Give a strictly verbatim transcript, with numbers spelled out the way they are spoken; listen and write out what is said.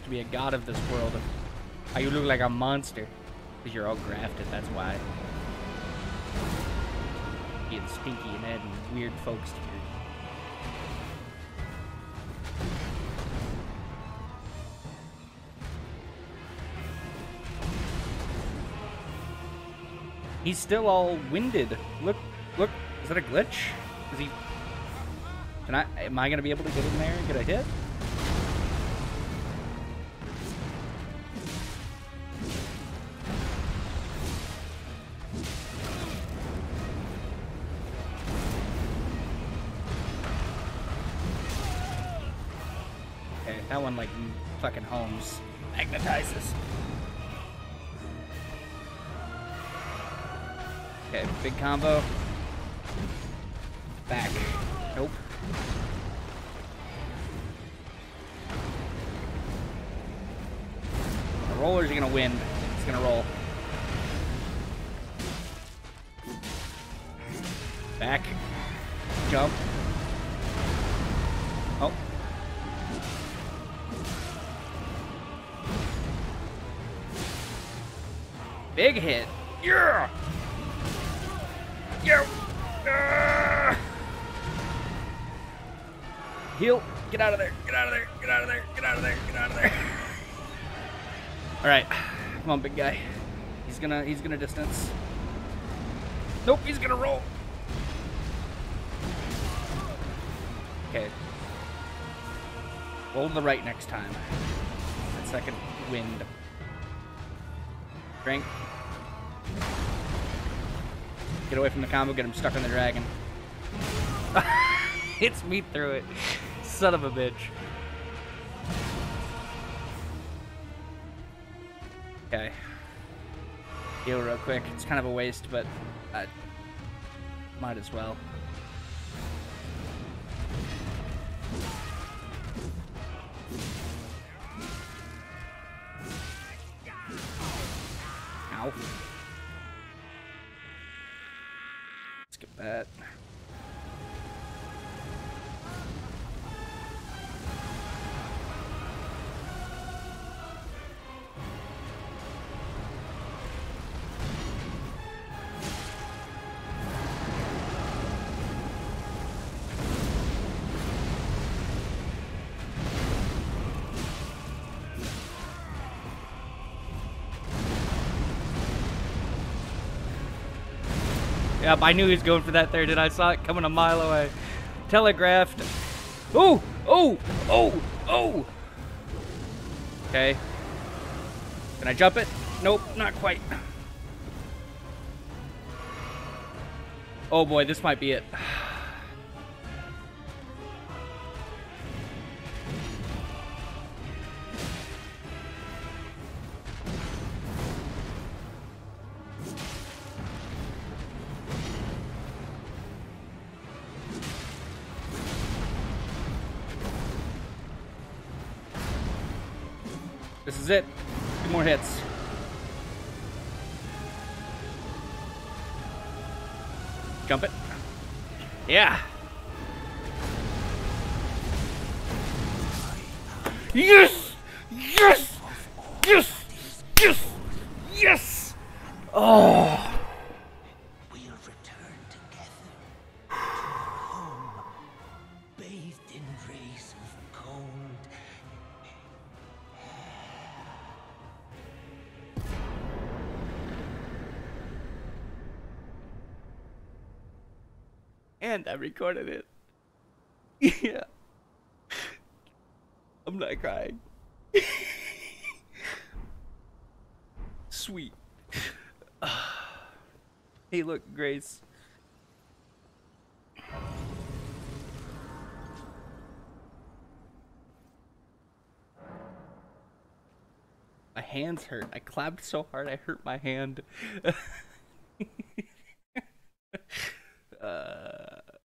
to be a god of this world. How you look like a monster. Because you're all grafted, that's why. Being stinky and adding weird folks to your... He's still all winded. Look, look, is that a glitch? Is he... Can I, am I gonna be able to get in there and get a hit? Okay, that one like fucking homes. Magnetizes. Okay, big combo. Back. Nope. The roller's gonna win. It's gonna roll. Back. Jump. Oh. Big hit. Yeah! Yo! Uh! Heal! Get out of there! Get out of there! Get out of there! Get out of there! Get out of there! All right, come on, big guy. He's gonna he's gonna distance. Nope, he's gonna roll. Okay. Roll to the right next time. That second wind. Drink. Get away from the combo, get him stuck on the dragon. Hits me through it. Son of a bitch. Okay. Heal real quick. It's kind of a waste, but I might as well. Ow. Skip that. Yep, I knew he was going for that there, did I? Saw it coming a mile away. Telegraphed. Oh! Oh! Oh! Oh! Okay. Can I jump it? Nope, not quite. Oh boy, this might be it. This is it. Two more hits. Jump it. Yeah. Yes! Yes! Yes! Yes! Yes! Oh! We'll return together to home, bathed in rays of cold. And I recorded it. Yeah. I'm not crying. Sweet. Hey, look, Grace. My hands hurt. I clapped so hard I hurt my hand.